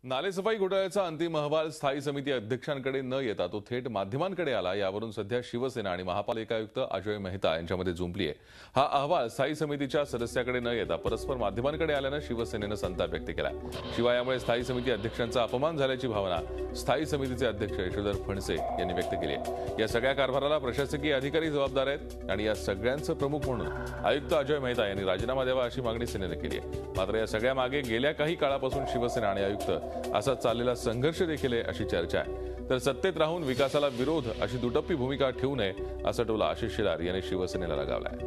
नालेसफाई घोटाळ्याचा अंतिम अहवाल स्थायी समिती अध्यक्षांकडे न येता तो थेट माध्यमांकडे आला। यावरून सध्या शिवसेना आणि महापालिका आयुक्त अजय मेहता यांच्यामध्ये जुंपली आहे। हा अहवाल स्थायी समितीच्या सदस्याकडे न येता परस्पर माध्यमांकडे आल्यानं शिवसेनेनं संताप व्यक्त केला। शिवाय यामुळे स्थायी समिती अध्यक्षांचा अपमान झाल्याची भावना स्थायी समितीचे अध्यक्ष यशोधर फणसे यांनी व्यक्त केली आहे। या सगळ्या कारभाराला प्रशासकीय अधिकारी जबाबदार आहेत आणि या सगळ्यांचं प्रमुख म्हणून आयुक्त अजय मेहता यांनी राजीनामा द्यावा अशी मागणी सेनेनं केली आहे। मात्र या सगळ्या मागे गेल्या काही काळापासून शिवसेना आणि आयुक्त असा चाललेला संघर्ष देखील आहे अशी चर्चा आहे। तर सत्तेत राहून विकासाला विरोध अशी दुटप्पी भूमिका ठेवू नये असा टोला आशिष शेलार यांनी शिवसेनेला लगावलाय।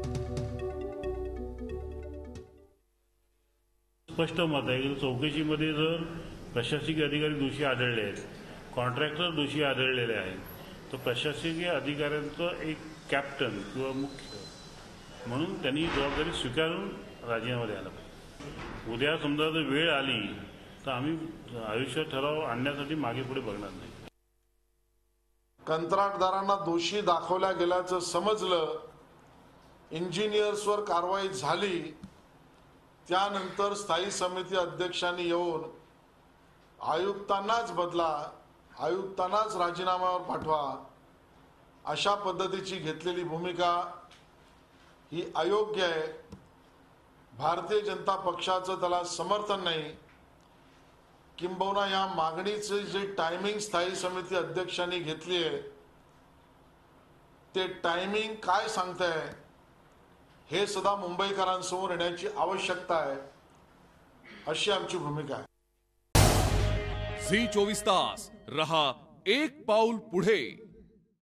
स्पष्ट मत आहे की चौकशीमध्ये जर प्रशासकीय अधिकारी दोषी आढळले आहेत, कॉन्ट्रॅक्टर दोषी आढळलेले आहेत, तर प्रशासकीय अधिकाऱ्यांचं एक कॅप्टन किंवा मुख्य म्हणून त्यांनी जबाबदारी स्वीकारून राजीनामा द्यायला पाहिजे। उद्या समजा जर वेळ आली तर आम्ही आयुष्य ठराव आणण्यासाठी मागे पुढे बघणार नाही। कंत्राटदारांना दोषी दाखवल्या गेल्याचं समजलं, इंजिनियर्सवर कारवाई झाली, त्यानंतर स्थायी समिती अध्यक्षांनी येऊन आयुक्तांनाच बदला, आयुक्तांनाच राजीनाम्यावर पाठवा अशा पद्धतीची घेतलेली भूमिका ही अयोग्य आहे। भारतीय जनता पक्षाचं त्याला समर्थन नाही। किंबहुना या मागणीचे जे टायमिंग स्थायी समिती अध्यक्षांनी घेतली आहे ते टायमिंग काय सांगतंय हे सुद्धा मुंबईकरांसमोर येण्याची आवश्यकता आहे अशी आमची भूमिका आहे। झी 24 तास रहा एक पाऊल पुढे।